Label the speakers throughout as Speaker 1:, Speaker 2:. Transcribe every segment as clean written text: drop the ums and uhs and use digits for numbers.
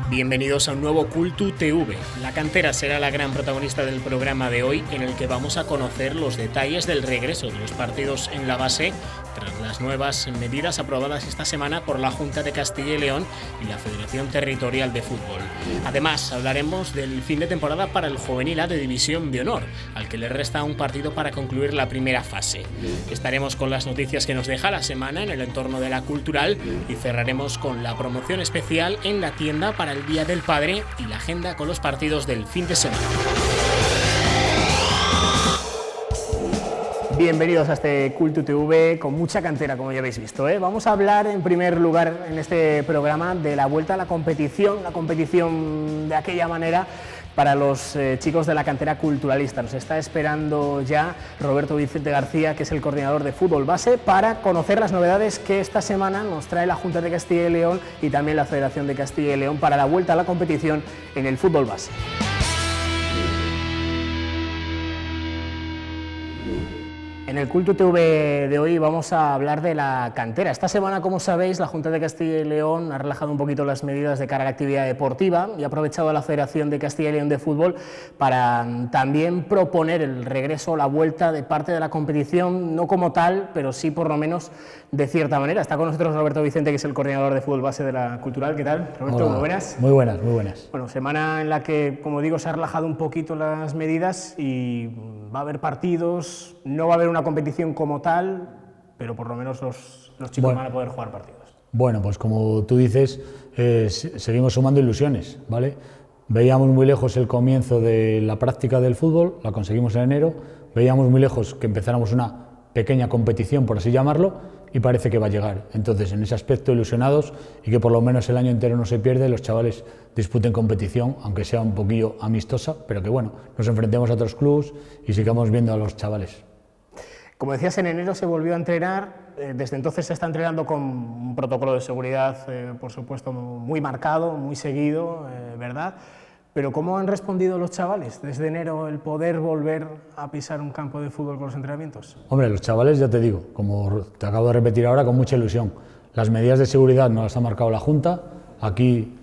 Speaker 1: Bienvenidos a un nuevo Cultu TV. La cantera será la gran protagonista del programa de hoy, en el que vamos a conocer los detalles del regreso de los partidos en la base tras las nuevas medidas aprobadas esta semana por la Junta de Castilla y León y la Federación Territorial de Fútbol. Además, hablaremos del fin de temporada para el Juvenil A de División de Honor, al que le resta un partido para concluir la primera fase. Estaremos con las noticias que nos deja la semana en el entorno de la cultural y cerraremos con la promoción especial en la tienda para el Día del Padre y la agenda con los partidos del fin de semana. Bienvenidos a este Cultu TV con mucha cantera, como ya habéis visto, Vamos a hablar en primer lugar en este programa de la vuelta a la competición de aquella manera para los chicos de la cantera culturalista. Nos está esperando ya Roberto Vicente García, que es el coordinador de fútbol base, para conocer las novedades que esta semana nos trae la Junta de Castilla y León y también la Federación de Castilla y León para la vuelta a la competición en el fútbol base. En el Cultu TV de hoy vamos a hablar de la cantera. Esta semana, como sabéis, la Junta de Castilla y León ha relajado un poquito las medidas de cara a la actividad deportiva y ha aprovechado a la Federación de Castilla y León de Fútbol para también proponer el regreso o la vuelta de parte de la competición, no como tal, pero sí por lo menos de cierta manera. Está con nosotros Roberto Vicente, que es el coordinador de fútbol base de la cultural. ¿Qué tal, Roberto?
Speaker 2: Hola.
Speaker 1: Muy buenas.
Speaker 2: Muy buenas, muy buenas.
Speaker 1: Bueno, semana en la que, como digo, se ha relajado un poquito las medidas y va a haber partidos, no va a haber una competición como tal, pero por lo menos los chicos van a poder jugar partidos.
Speaker 2: Bueno, pues como tú dices, seguimos sumando ilusiones, ¿vale? Veíamos muy lejos el comienzo de la práctica del fútbol, la conseguimos en enero, veíamos muy lejos que empezáramos una pequeña competición, por así llamarlo, y parece que va a llegar. Entonces, en ese aspecto, ilusionados y que por lo menos el año entero no se pierde, los chavales disputen competición, aunque sea un poquillo amistosa, pero que bueno, nos enfrentemos a otros clubes y sigamos viendo a los chavales.
Speaker 1: Como decías, en enero se volvió a entrenar, desde entonces se está entrenando con un protocolo de seguridad, por supuesto, muy marcado, muy seguido, ¿verdad? Pero ¿cómo han respondido los chavales desde enero el poder volver a pisar un campo de fútbol con los entrenamientos?
Speaker 2: Hombre, los chavales, ya te digo, como te acabo de repetir ahora, con mucha ilusión. Las medidas de seguridad nos las ha marcado la Junta. Aquí,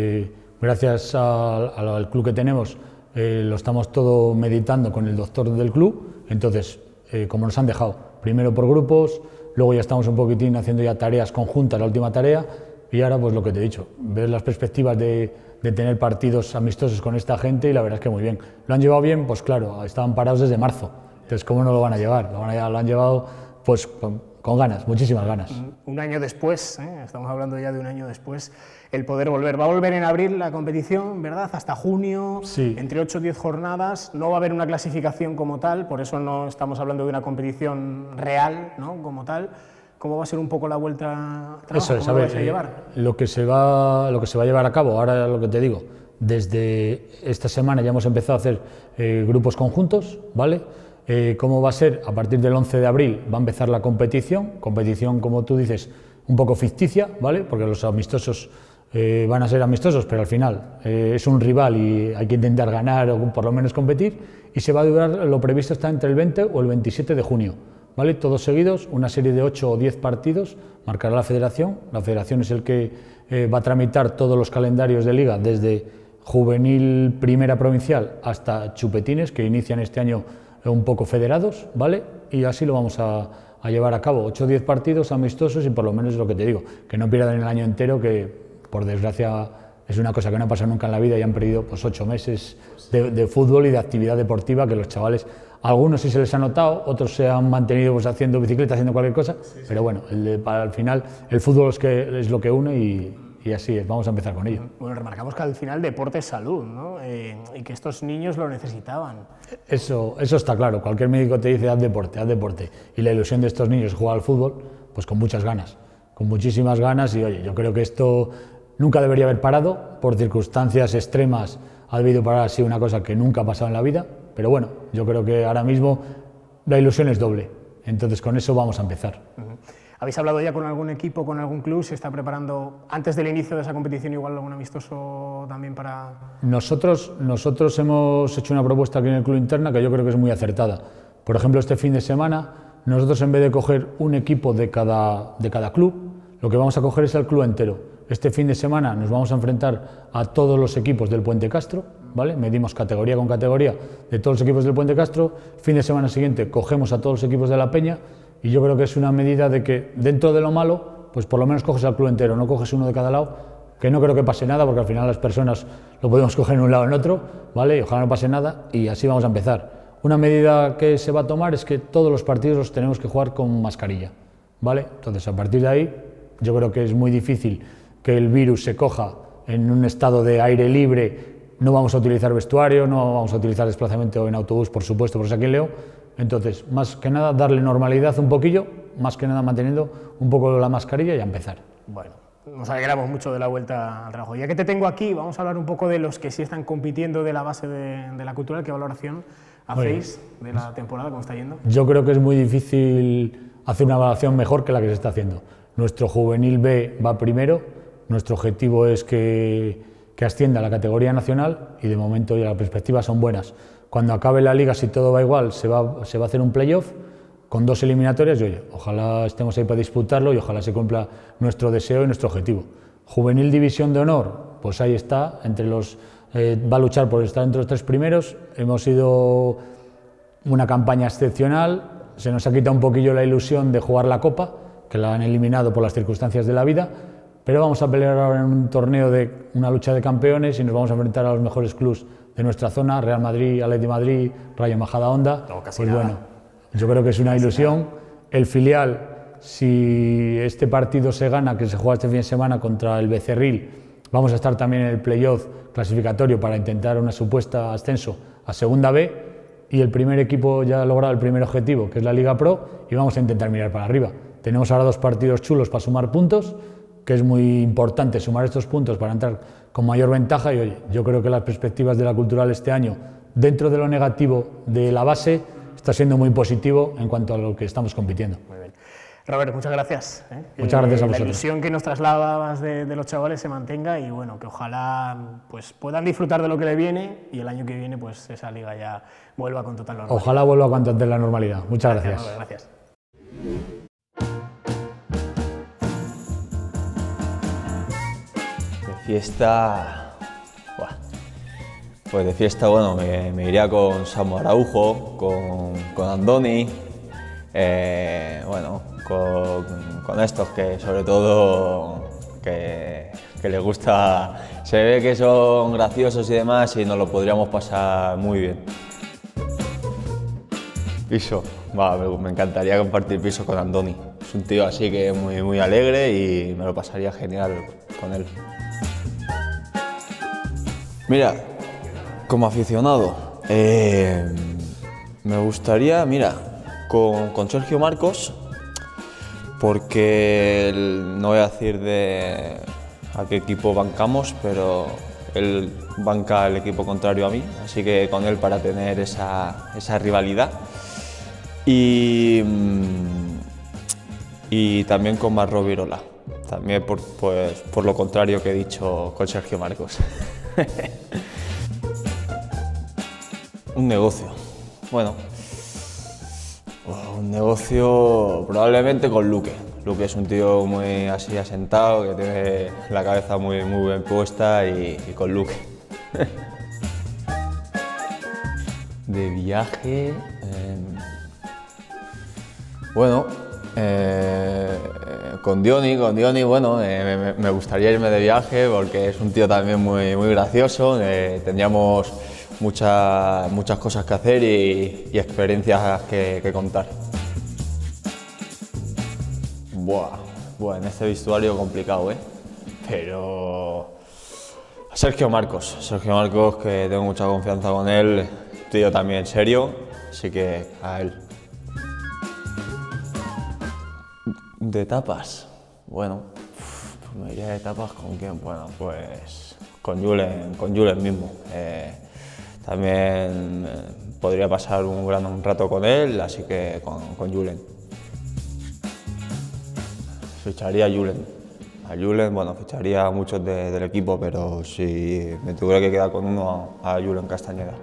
Speaker 2: gracias al club que tenemos, lo estamos todo meditando con el doctor del club. Entonces, como nos han dejado, primero por grupos, luego ya estamos un poquitín haciendo ya tareas conjuntas, la última tarea, y ahora pues lo que te he dicho, ver las perspectivas de tener partidos amistosos con esta gente, y la verdad es que muy bien. ¿Lo han llevado bien? Pues claro, estaban parados desde marzo, entonces ¿cómo no lo van a llevar? Lo han llevado pues con ganas, muchísimas ganas.
Speaker 1: Un año después, estamos hablando ya de un año después, el poder volver. Va a volver en abril la competición, ¿verdad? Hasta junio,
Speaker 2: sí.
Speaker 1: Entre 8 y 10 jornadas, no va a haber una clasificación como tal, por eso no estamos hablando de una competición real, ¿no? Como tal. ¿Cómo va a ser un poco la vuelta a trabajo?
Speaker 2: Eso es,
Speaker 1: ¿Cómo lo vais a llevar?
Speaker 2: Lo que se va a llevar a cabo, ahora lo que te digo, desde esta semana ya hemos empezado a hacer grupos conjuntos, ¿vale? ¿Cómo va a ser? A partir del 11 de abril va a empezar la competición, como tú dices, un poco ficticia, ¿vale? Porque los amistosos van a ser amistosos, pero al final es un rival y hay que intentar ganar o por lo menos competir, y se va a durar, lo previsto está entre el 20 o el 27 de junio. ¿Vale? Todos seguidos, una serie de 8 o 10 partidos, marcará la Federación es el que va a tramitar todos los calendarios de liga, desde juvenil primera provincial hasta chupetines, que inician este año un poco federados, ¿vale? Y así lo vamos a llevar a cabo, 8 o 10 partidos amistosos, y por lo menos es lo que te digo, que no pierdan el año entero, que por desgracia es una cosa que no ha pasado nunca en la vida, y han perdido pues 8 meses de fútbol y de actividad deportiva, que los chavales, algunos sí se les ha notado, otros se han mantenido pues haciendo bicicleta, haciendo cualquier cosa, pero bueno, para el final el fútbol es lo que une, y así es, vamos a empezar con ello.
Speaker 1: Bueno, remarcamos que al final deporte es salud, ¿no? Y que estos niños lo necesitaban.
Speaker 2: Eso está claro, cualquier médico te dice haz deporte, y la ilusión de estos niños es jugar al fútbol, pues con muchas ganas, con muchísimas ganas, y oye, yo creo que esto nunca debería haber parado, por circunstancias extremas ha debido parar, así una cosa que nunca ha pasado en la vida, pero bueno, yo creo que ahora mismo la ilusión es doble, entonces con eso vamos a empezar.
Speaker 1: ¿Habéis hablado ya con algún equipo, con algún club? ¿Se está preparando antes del inicio de esa competición igual algún amistoso también para...?
Speaker 2: Nosotros hemos hecho una propuesta aquí en el club interna que yo creo que es muy acertada. Por ejemplo, este fin de semana, nosotros en vez de coger un equipo de cada club, lo que vamos a coger es el club entero. este fin de semana nos vamos a enfrentar a todos los equipos del Puente Castro, ¿vale? Medimos categoría con categoría de todos los equipos del Puente Castro, fin de semana siguiente cogemos a todos los equipos de La Peña, y yo creo que es una medida de que dentro de lo malo, pues por lo menos coges al club entero, no coges uno de cada lado, que no creo que pase nada, porque al final las personas lo podemos coger en un lado o en otro, ¿vale? Y ojalá no pase nada, y así vamos a empezar. Una medida que se va a tomar es que todos los partidos los tenemos que jugar con mascarilla, ¿vale? Entonces, a partir de ahí, yo creo que es muy difícil que el virus se coja en un estado de aire libre. No vamos a utilizar vestuario, no vamos a utilizar desplazamiento en autobús, por supuesto, por eso aquí en Leo. Entonces, más que nada, darle normalidad un poquillo, más que nada manteniendo un poco la mascarilla y a empezar.
Speaker 3: Bueno, nos alegramos mucho de la vuelta al trabajo. Ya que te tengo aquí, vamos a hablar un poco de los que sí están compitiendo de la base de la cultural. ¿Qué valoración hacéis de la temporada, cómo está yendo?
Speaker 2: Yo creo que es muy difícil hacer una evaluación mejor que la que se está haciendo. Nuestro juvenil B va primero, nuestro objetivo es que ascienda a la categoría nacional y de momento ya las perspectivas son buenas. Cuando acabe la liga, si todo va igual, se va a hacer un playoff con 2 eliminatorias y oye, ojalá estemos ahí para disputarlo y ojalá se cumpla nuestro deseo y nuestro objetivo. Juvenil División de Honor, pues ahí está, va a luchar por estar entre los 3 primeros. Hemos sido una campaña excepcional, se nos ha quitado un poquillo la ilusión de jugar la Copa, que la han eliminado por las circunstancias de la vida, pero vamos a pelear ahora en un torneo de una lucha de campeones y nos vamos a enfrentar a los mejores clubes de nuestra zona, Real Madrid, Atleti Madrid, Rayo Majadahonda.
Speaker 3: No, pues
Speaker 2: nada. Bueno, yo creo que es una ilusión. El filial, si este partido se gana, que se juega este fin de semana contra el Becerril, vamos a estar también en el playoff clasificatorio para intentar una supuesta ascenso a Segunda B, y el primer equipo ya ha logrado el primer objetivo, que es la Liga Pro, y vamos a intentar mirar para arriba. Tenemos ahora 2 partidos chulos para sumar puntos, que es muy importante sumar estos puntos para entrar con mayor ventaja, y oye, yo creo que las perspectivas de la cultural este año, dentro de lo negativo de la base, está siendo muy positivo en cuanto a lo que estamos compitiendo.
Speaker 3: Muy bien. Robert, muchas gracias.
Speaker 2: Muchas gracias a vosotros.
Speaker 3: La ilusión que nos trasladabas de los chavales se mantenga y bueno, que ojalá pues, puedan disfrutar de lo que le viene y el año que viene pues esa liga ya vuelva con total normalidad.
Speaker 2: Ojalá vuelva cuanto antes la normalidad. Muchas gracias.
Speaker 3: Robert, gracias.
Speaker 4: De fiesta, pues de fiesta, bueno, me iría con Samu Araujo, con Andoni, bueno, con estos que sobre todo que les gusta, se ve que son graciosos y demás y nos lo podríamos pasar muy bien. Piso, me encantaría compartir piso con Andoni, es un tío así que es muy alegre y me lo pasaría genial con él. Mira, como aficionado, me gustaría, mira, con Sergio Marcos, porque no voy a decir de a qué equipo bancamos, pero él banca el equipo contrario a mí, así que con él para tener esa rivalidad. Y también con Marro Virola, también por lo contrario que he dicho con Sergio Marcos. Un negocio, bueno, un negocio probablemente con Luque. Luque es un tío muy así asentado, que tiene la cabeza muy bien puesta y con Luque. De viaje, bueno, con Diony, bueno, me gustaría irme de viaje porque es un tío también muy gracioso, tendríamos muchas cosas que hacer y experiencias que contar. Buah, en este vestuario complicado, pero Sergio Marcos, que tengo mucha confianza con él, tío también serio, así que a él. De tapas, bueno, pues me iría de tapas con quién, bueno, pues con Julen mismo. También podría pasar un rato con él, así que con Julen. Ficharía a Julen, bueno, ficharía a muchos del equipo, pero si me tuviera que quedar con uno, a Julen Castañeda.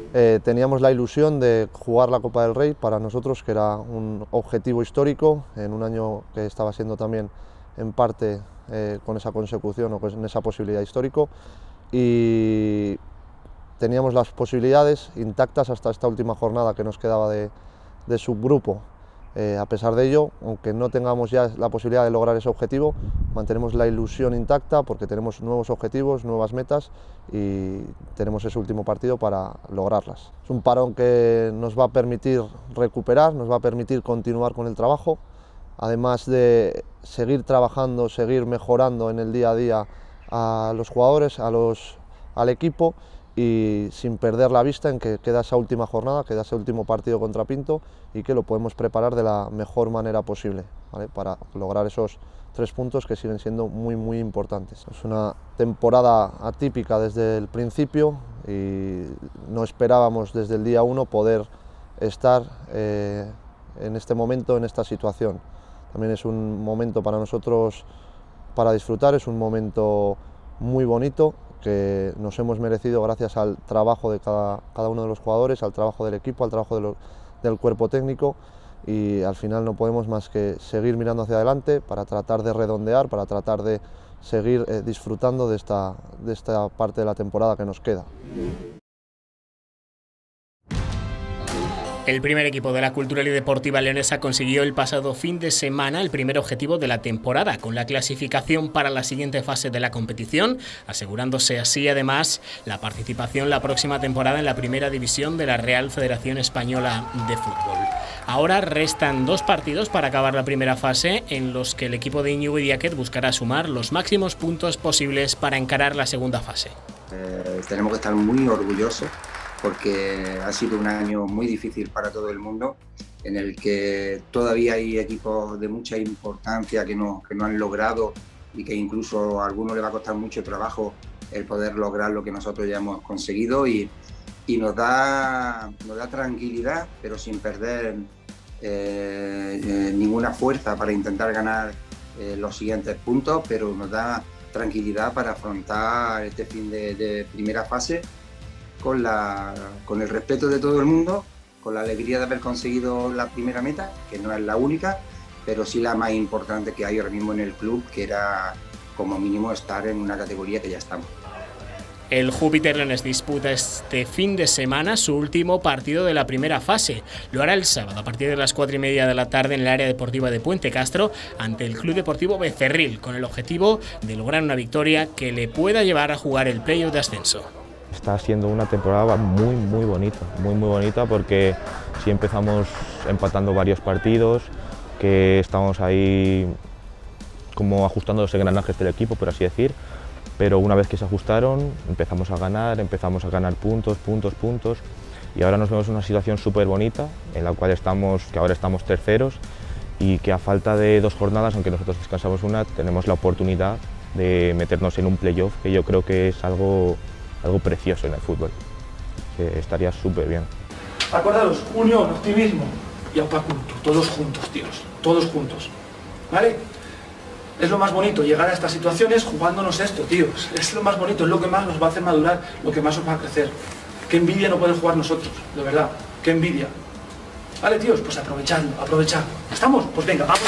Speaker 5: Teníamos la ilusión de jugar la Copa del Rey para nosotros, que era un objetivo histórico en un año que estaba siendo también en parte con esa consecución o con esa posibilidad histórico, y teníamos las posibilidades intactas hasta esta última jornada que nos quedaba de subgrupo. A pesar de ello, aunque no tengamos ya la posibilidad de lograr ese objetivo, mantenemos la ilusión intacta porque tenemos nuevos objetivos, nuevas metas y tenemos ese último partido para lograrlas. Es un parón que nos va a permitir recuperar, nos va a permitir continuar con el trabajo, además de seguir trabajando, seguir mejorando en el día a día a los jugadores, al equipo, y sin perder la vista en que queda esa última jornada, queda ese último partido contra Pinto y que lo podemos preparar de la mejor manera posible, ¿vale? Para lograr esos 3 puntos que siguen siendo muy importantes. Es una temporada atípica desde el principio y no esperábamos desde el día 1 poder estar en este momento, en esta situación. También es un momento para nosotros para disfrutar, es un momento muy bonito que nos hemos merecido gracias al trabajo de cada uno de los jugadores, al trabajo del equipo, al trabajo del cuerpo técnico, y al final no podemos más que seguir mirando hacia adelante para tratar de redondear, para tratar de seguir disfrutando de esta parte de la temporada que nos queda.
Speaker 1: El primer equipo de la Cultural y Deportiva Leonesa consiguió el pasado fin de semana el primer objetivo de la temporada, con la clasificación para la siguiente fase de la competición, asegurándose así además la participación la próxima temporada en la primera división de la Real Federación Española de Fútbol. Ahora restan 2 partidos para acabar la primera fase, en los que el equipo de Íñigo Idiáquez buscará sumar los máximos puntos posibles para encarar la segunda fase.
Speaker 6: Tenemos que estar muy orgullosos, porque ha sido un año muy difícil para todo el mundo, en el que todavía hay equipos de mucha importancia que no han logrado, y que incluso a algunos les va a costar mucho trabajo el poder lograr lo que nosotros ya hemos conseguido, y nos da tranquilidad, pero sin perder ninguna fuerza para intentar ganar los siguientes puntos, pero nos da tranquilidad para afrontar este fin de primera fase con el respeto de todo el mundo, con la alegría de haber conseguido la primera meta, que no es la única, pero sí la más importante que hay ahora mismo en el club, que era como mínimo estar en una categoría que ya estamos.
Speaker 1: El Júpiter Leones disputa este fin de semana su último partido de la primera fase. Lo hará el sábado a partir de las 4:30 de la tarde en el área deportiva de Puente Castro ante el Club Deportivo Becerril, con el objetivo de lograr una victoria que le pueda llevar a jugar el playoff de ascenso.
Speaker 7: Está siendo una temporada muy bonita, porque sí empezamos empatando varios partidos, que estamos ahí como ajustando los engranajes del equipo, por así decir, pero una vez que se ajustaron empezamos a ganar puntos, y ahora nos vemos en una situación súper bonita en la cual ahora estamos terceros, y que a falta de 2 jornadas, aunque nosotros descansamos una, tenemos la oportunidad de meternos en un playoff, que yo creo que es algo precioso en el fútbol, que estaría súper bien.
Speaker 8: Acordaros, unión, optimismo y apaculto, todos juntos, tíos, todos juntos, ¿vale? Es lo más bonito, llegar a estas situaciones jugándonos esto, tíos, es lo más bonito, es lo que más nos va a hacer madurar, lo que más nos va a crecer. Qué envidia no poder jugar nosotros, de verdad, qué envidia. Vale, tíos, pues aprovechadlo, ¿estamos? Pues venga, vamos.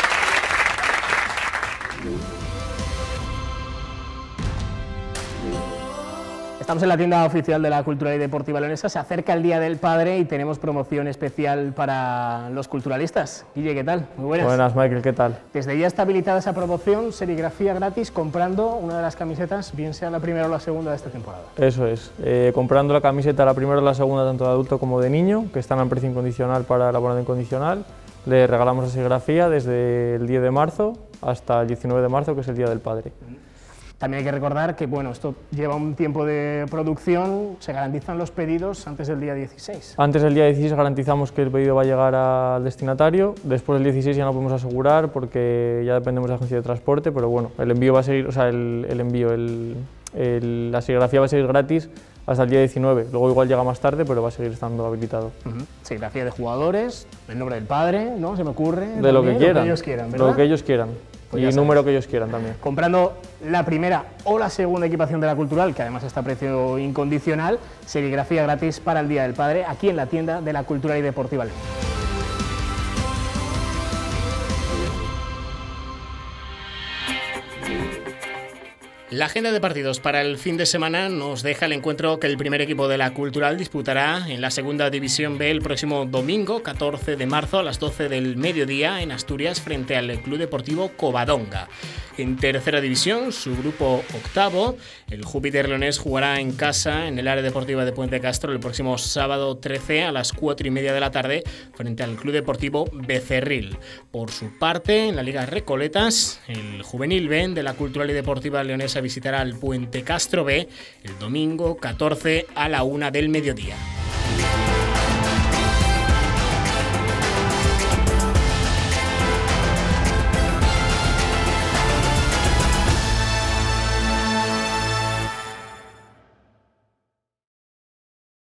Speaker 3: Estamos en la tienda oficial de la Cultural y Deportiva Leonesa, se acerca el Día del Padre y tenemos promoción especial para los culturalistas. Guille, ¿qué tal? Muy buenas.
Speaker 9: Buenas, Michael, ¿qué tal?
Speaker 3: Desde ya está habilitada esa promoción, serigrafía gratis comprando una de las camisetas, bien sea la primera o la segunda de esta temporada.
Speaker 9: Eso es, comprando la camiseta, la primera o la segunda, tanto de adulto como de niño, que están al precio incondicional para el abonado incondicional, le regalamos la serigrafía desde el 10 de marzo hasta el 19 de marzo, que es el Día del Padre.
Speaker 3: También hay que recordar que bueno, esto lleva un tiempo de producción, se garantizan los pedidos antes del día 16.
Speaker 9: Antes del día 16 garantizamos que el pedido va a llegar al destinatario, después del 16 ya no podemos asegurar porque ya dependemos de la agencia de transporte, pero bueno, el envío va a seguir, o sea, la serigrafía va a seguir gratis hasta el día 19, luego igual llega más tarde, pero va a seguir estando habilitado. Serigrafía de jugadores, el nombre del padre, ¿no? Se me ocurre. De lo que quieran,
Speaker 3: ¿verdad?
Speaker 9: lo que ellos quieran.
Speaker 3: Pues
Speaker 9: y
Speaker 3: ya
Speaker 9: el
Speaker 3: sabes,
Speaker 9: número que ellos quieran también.
Speaker 3: comprando la primera o la segunda equipación de la Cultural, que además está a precio incondicional, serigrafía gratis para el Día del Padre, aquí en la tienda de la Cultural y Deportiva León.
Speaker 1: La agenda de partidos para el fin de semana nos deja el encuentro que el primer equipo de la Cultural disputará en la Segunda División B el próximo domingo, 14 de marzo, a las 12 del mediodía, en Asturias, frente al Club Deportivo Covadonga. En tercera división, su grupo octavo, el Júpiter Leonés jugará en casa en el área deportiva de Puente Castro el próximo sábado 13 a las 4:30 de la tarde frente al Club Deportivo Becerril. Por su parte, en la Liga Recoletas, el Juvenil B de la Cultural y Deportiva Leonesa visitará al Puente Castro B el domingo 14 a la 1 del mediodía.